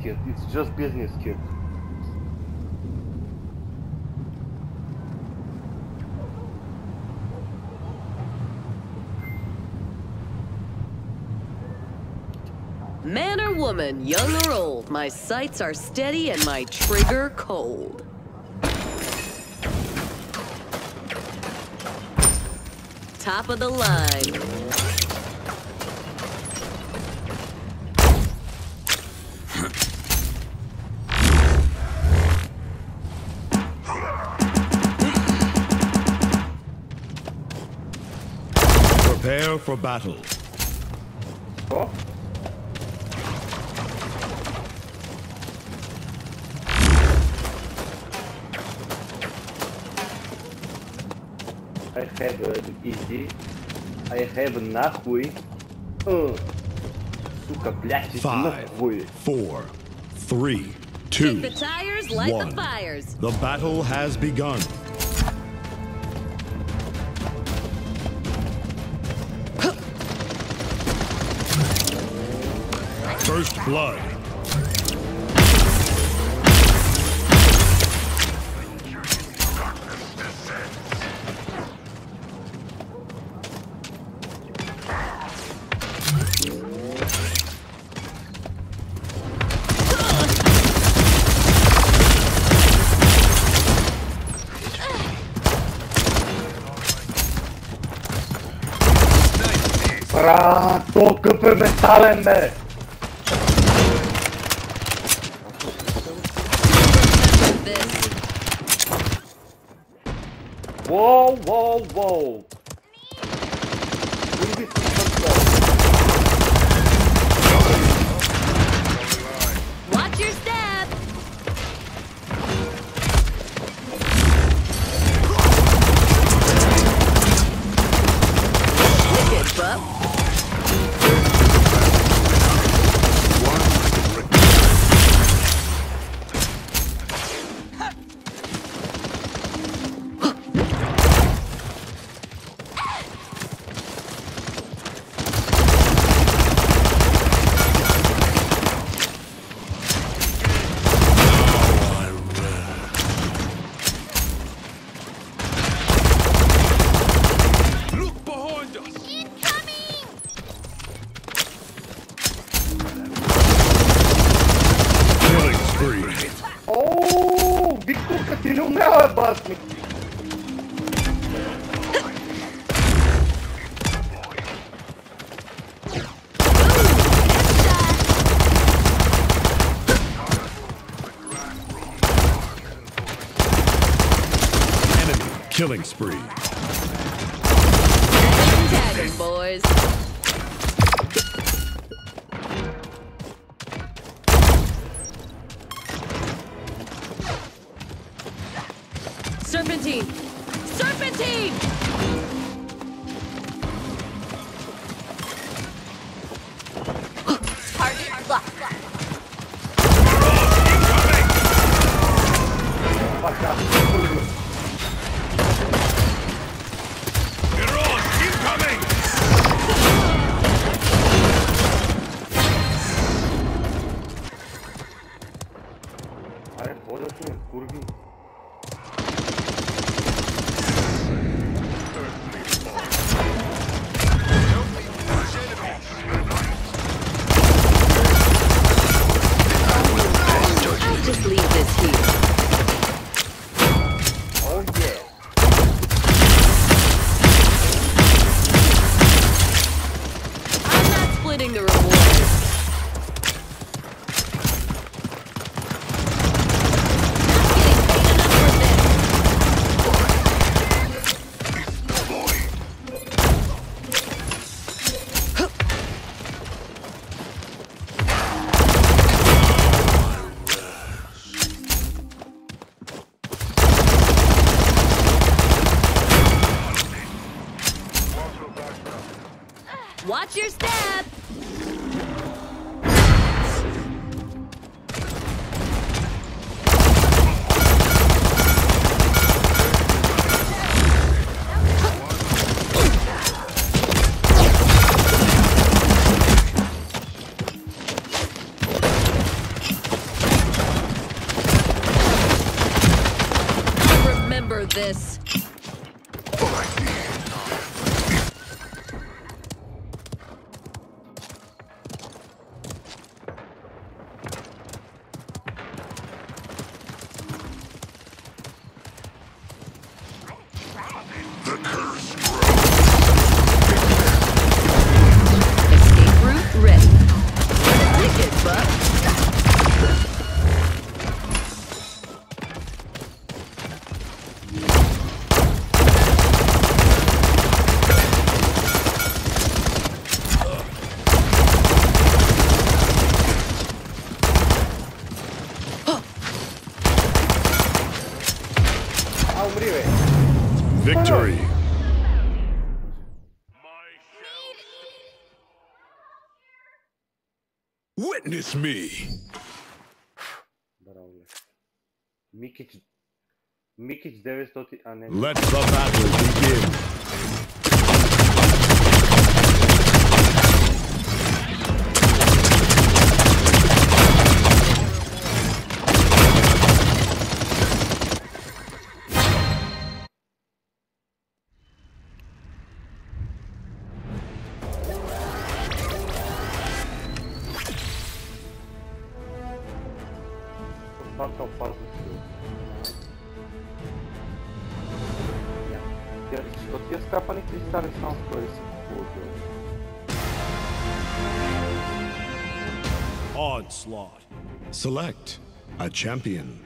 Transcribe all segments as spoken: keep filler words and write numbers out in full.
kit. It's just business kit. Man or woman, young or old, my sights are steady and my trigger cold. Top of the line. Prepare for battle. Oh. I have an easy. I have нахуй. Uh. Сука, блядь, иди Five, нахуй. four, three, two, Kick the tires, light one. the fires. The battle has begun. First blood. Bra, только по метален, бе! Whoa, whoa, whoa! Leave it to yourself. Watch your step. Wicked, bup. Oh, Victor, ти не умряла, басник! Enemy killing spree. Tagging, boys. Serpentine! Serpentine! Target locked. Аре, ходят ми, курви. I'll just leave this here. Oh yeah. I'm not splitting the rewards. Not getting paid this. Escape route ready. Wicked, buck. Ah, umri, velho. Victory. Witness me. Браво. Микич. Микич деветстотин, а не. Let the battle begin. Faça o passo seu. Sto ti scappano i cristalli sono questi. Onslaught. Select a champion.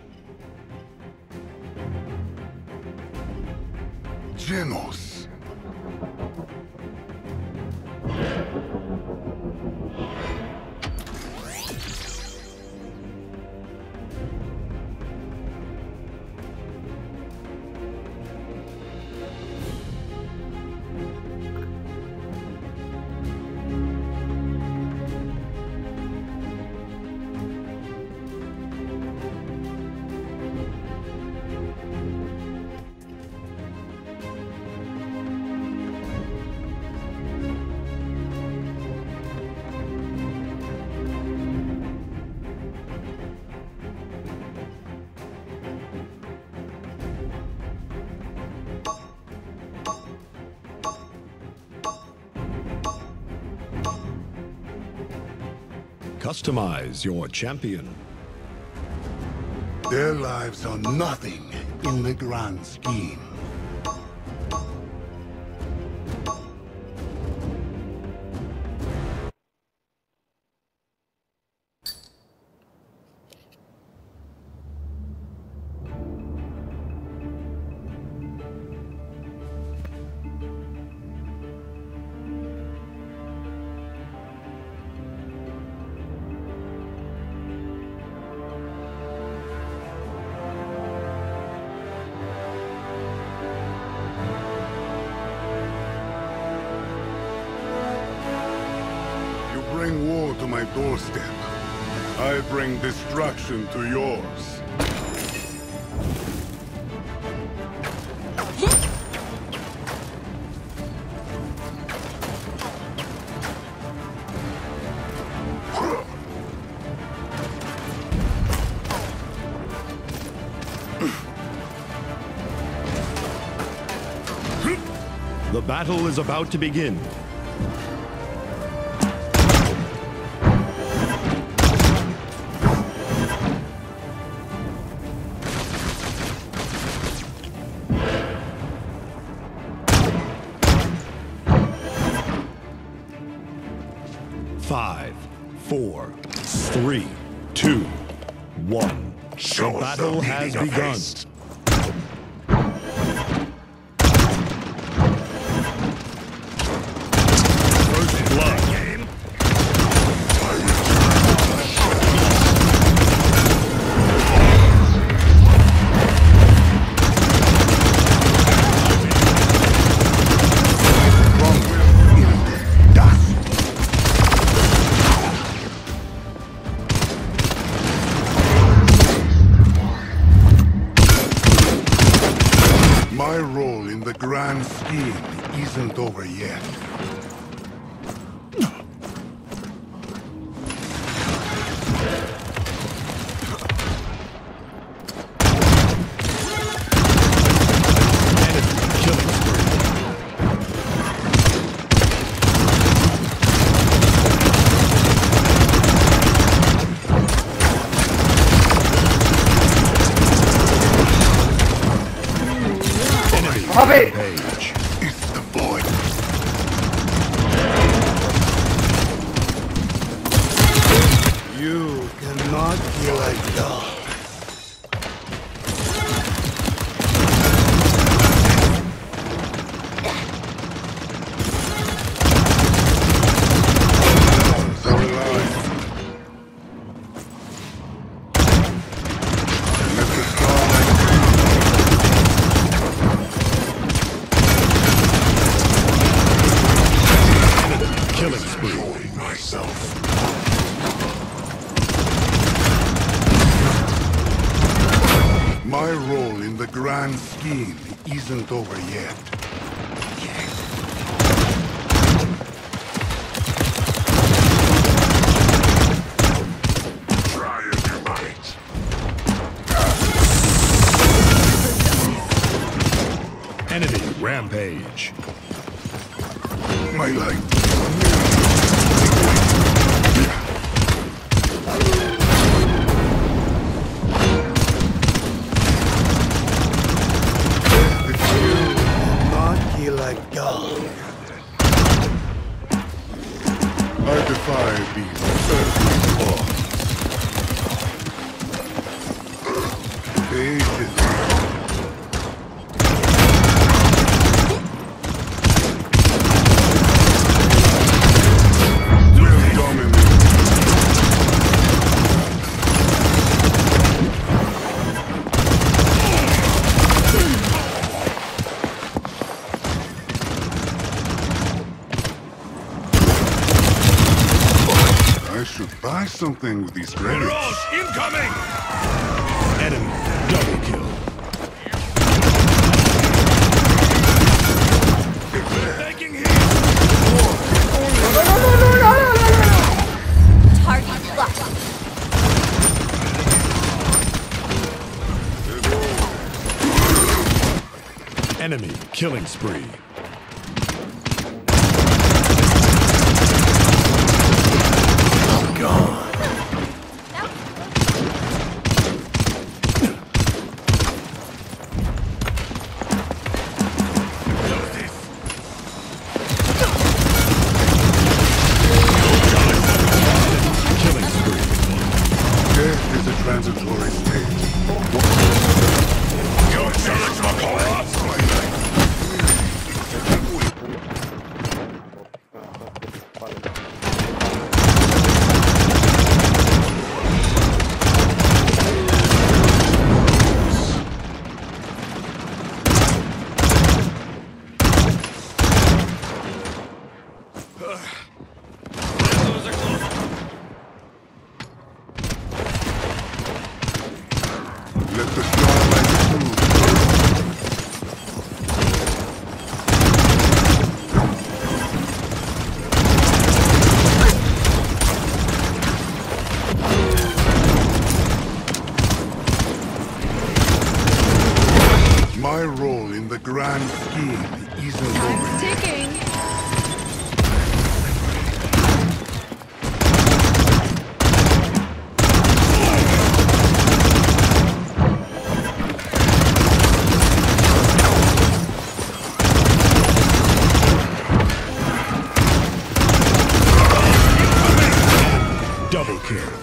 Genos. Customize your champion. Their lives are nothing in the grand scheme. Bring war to my doorstep. I bring destruction to yours. The battle is about to begin. Five, four, three, two, one. The battle has begun. First blood. My role in the grand scheme isn't over yet. Rampage! Page. It's the void. You cannot kill a god. Killing spree. Myself. My role in the grand scheme isn't over yet. Try as you might. Enemy rampage. My life. Like God. I defy these earthly laws. Patience. Will dominate. I should buy something with these relics. Incoming! Enemy double kill. Taking heat. Target locked. Enemy killing spree. Death is a transitory state. Your challenge, Makora! Let the starlight soothe. My role in the grand scheme isn't over. Ticking. Double kill.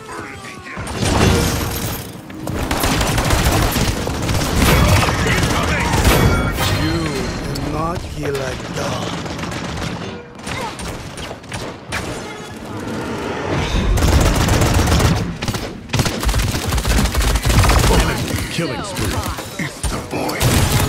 You cannot kill a god. Killing spree. It's the void.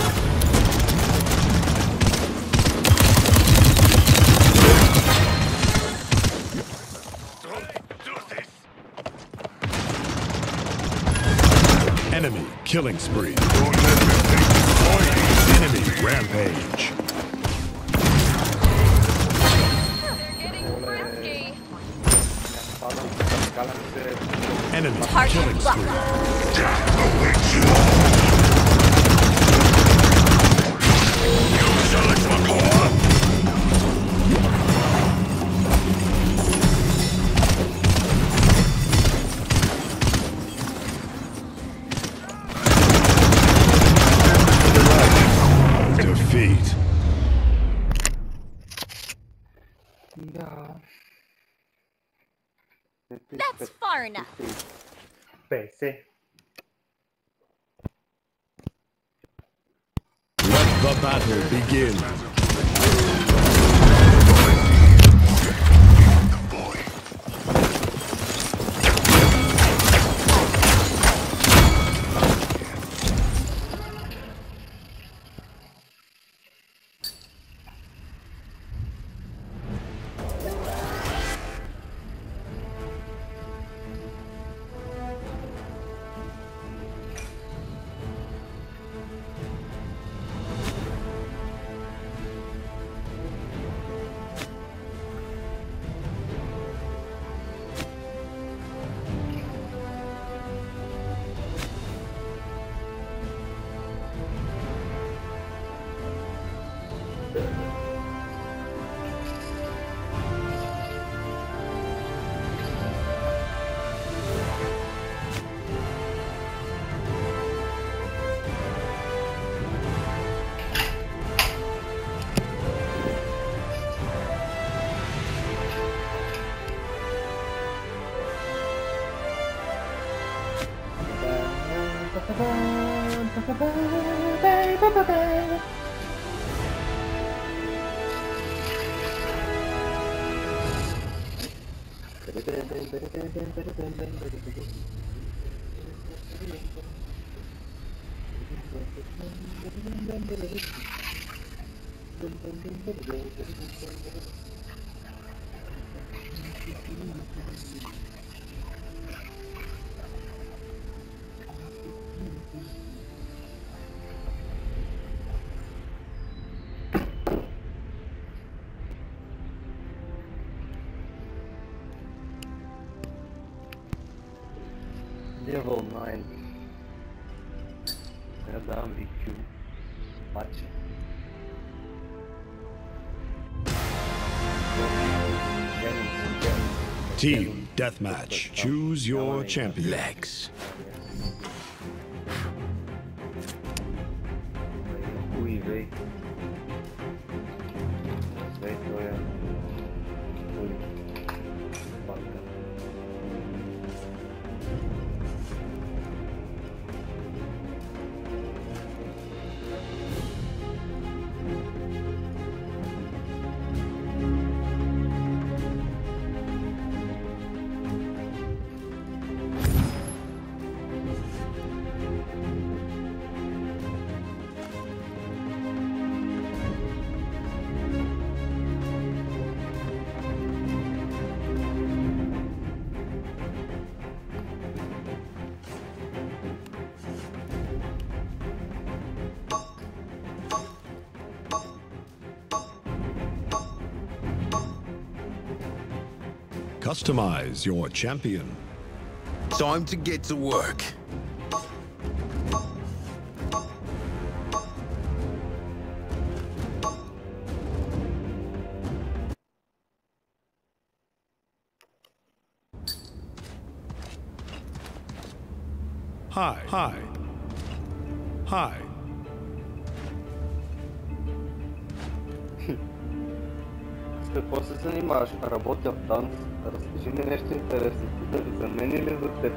Enemy killing spree. Don't let them take the void. Enemy rampage. Enemy Target killing locked. spree. Death awaits you all. Defeat. barn. P C. Let the battle begin. Level nine. Треба ви Q. Паче. Team Deathmatch. Choose your champion. Legs. Хуй вей. Вей тоя. Хуй. Панка. Customize your champion. Time to get to work. Hi, hi, hi. Какво се занимаваш? Работя в танц. Разкажи ми нещо интересно. Дали за мен или за теб?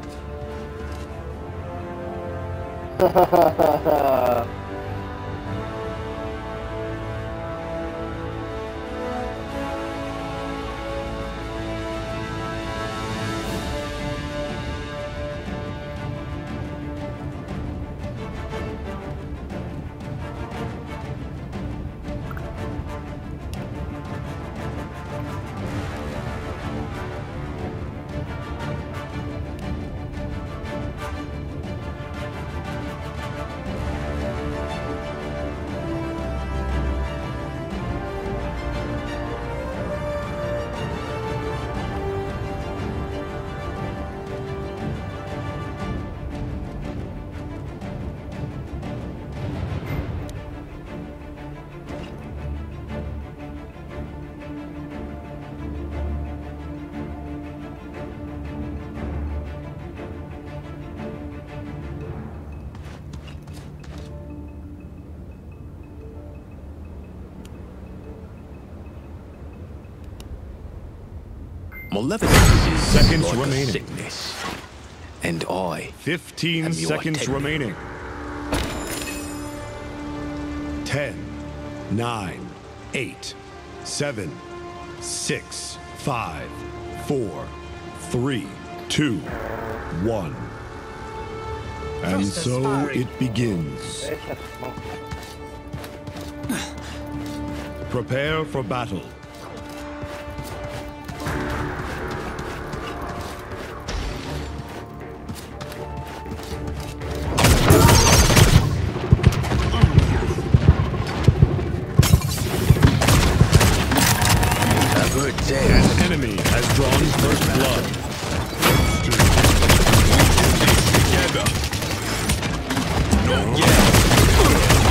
Malevolence is Seconds like a remaining. sickness. And I Fifteen am your seconds technique. remaining. Ten, nine, eight, seven, six, five, four, three, two, one. And so it begins. Prepare for battle. I've heard An tales. enemy has drawn first blood. Together. Not yet.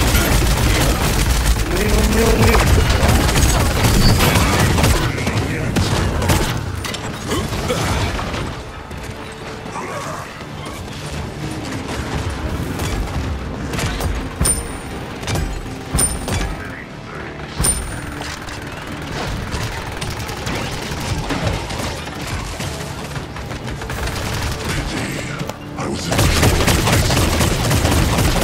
I was in control myself.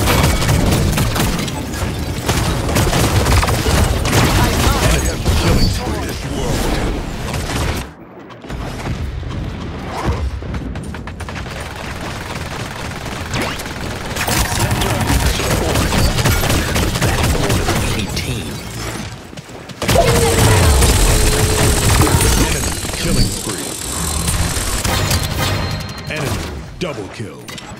Killing spree this world. eighteen. Enemy killing spree. Enemy double kill.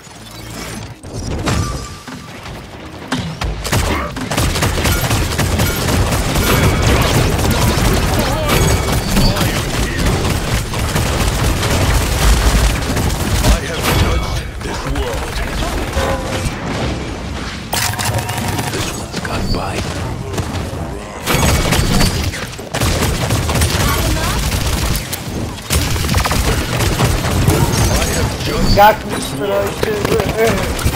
I have judged this world. This one's got by. I have judged Jak mi strajcie?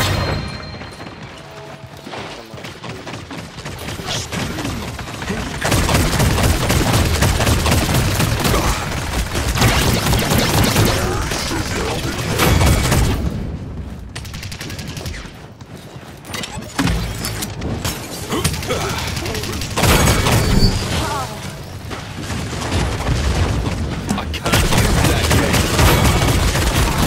I can't use that yet.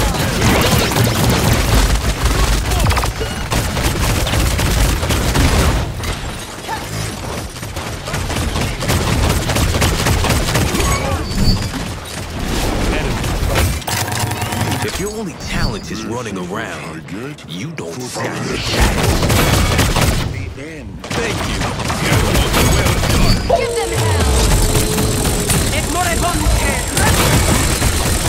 If your only talent is running around, you don't stand a chance. Thank you. Give them hell! Et moribunde!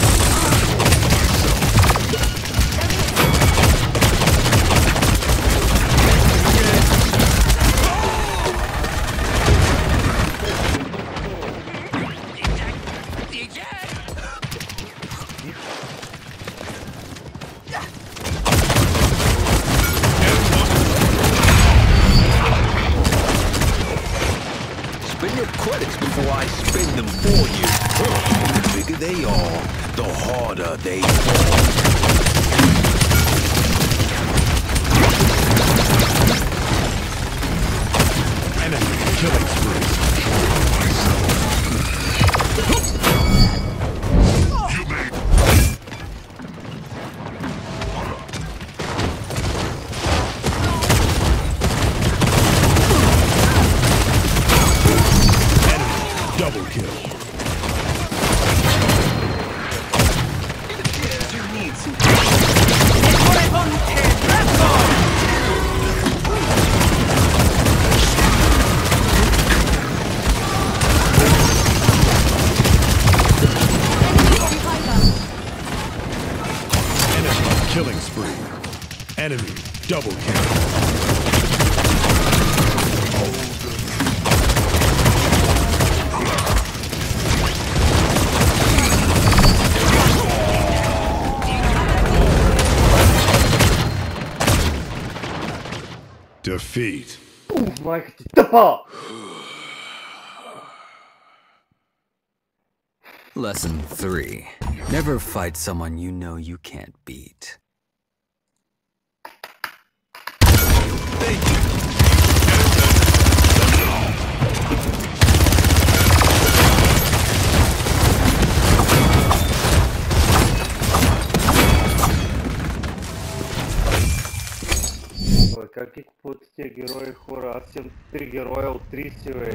Spend your credits before I spend them for you. The bigger they are, the harder they fall. Enemy killing spree. Enemy double kill. Enemy killing spree. Enemy double kill. Defeat. Mike, tapa! Lesson three. Never fight someone you know you can't beat. Thank you. Бе, как ги купуват тия герои, хора? Аз имам три героя от трийсет, бе.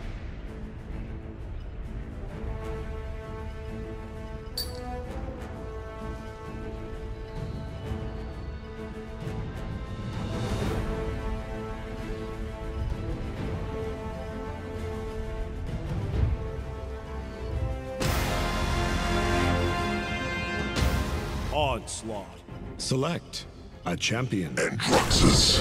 Onslaught. Select a champion. Androxus.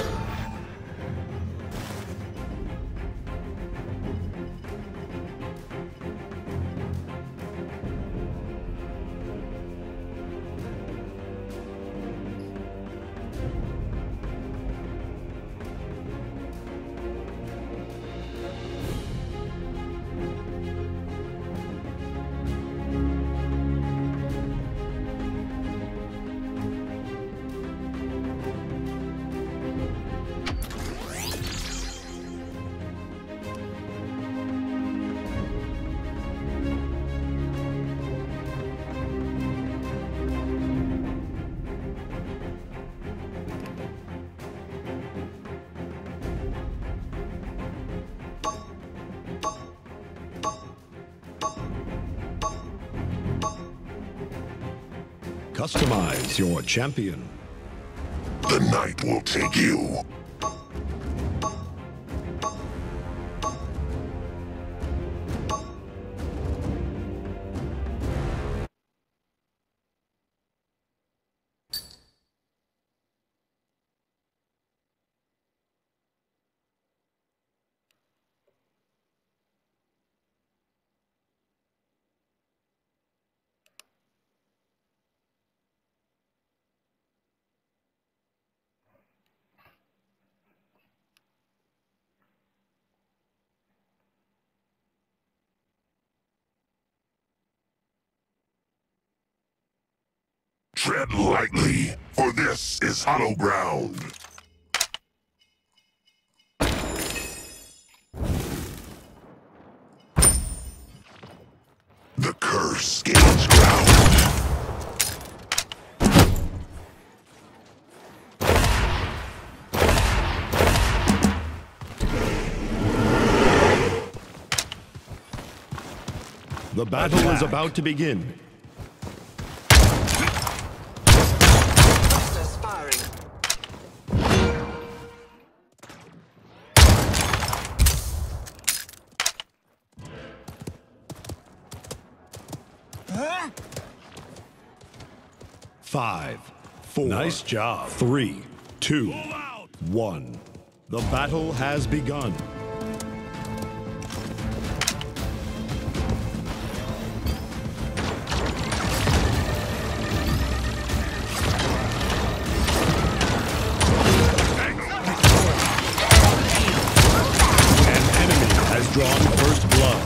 Customize your champion. The night will take you. Tread lightly, for this is hollow ground. The curse gains ground. The battle is about to begin. Five, four, nice job. Three, two, one. The battle has begun. An enemy has drawn first blood.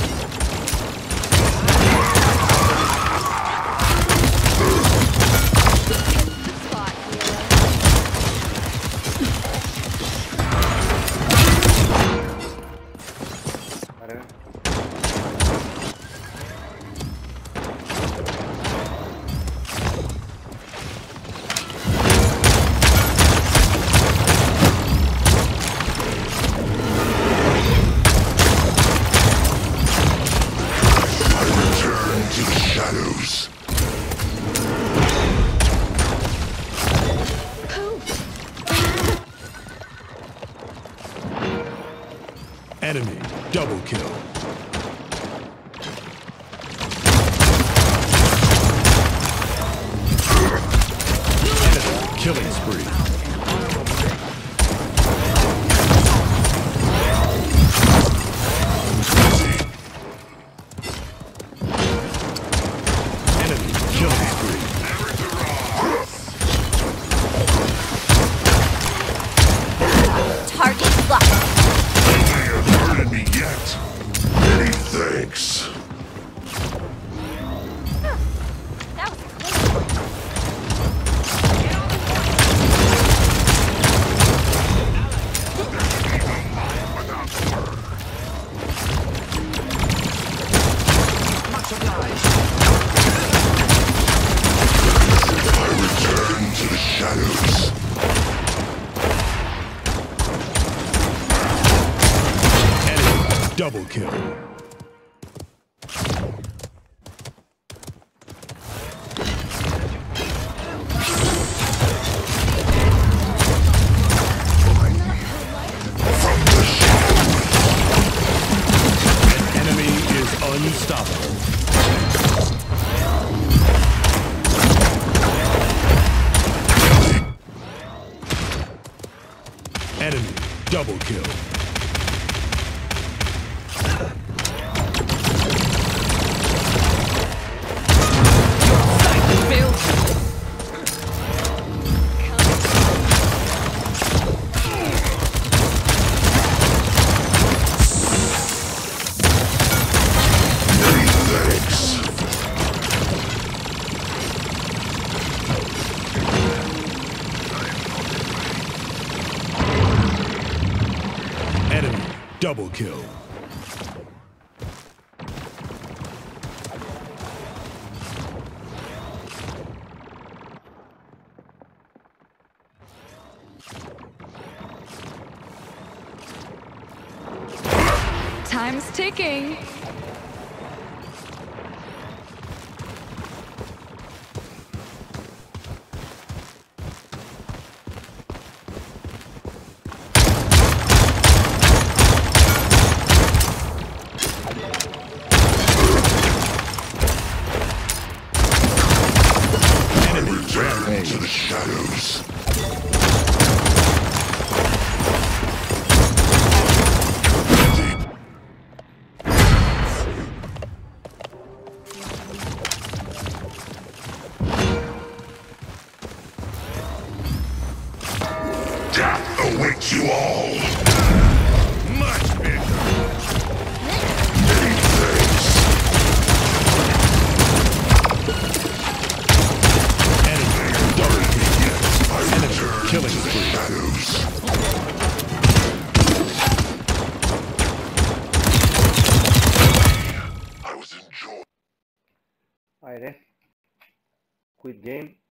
Enemy double kill. Enemy killing spree. Enemy killing spree. Target locked. Me yet. Many thanks. double kill. Enemy is unstoppable. Enemy double kill. Enemy double kill. Time's ticking. Return to the shadows. Death awaits you all. Much better. Many thanks. Killing to the shadows. I was enjoying. Haydi. Quit game.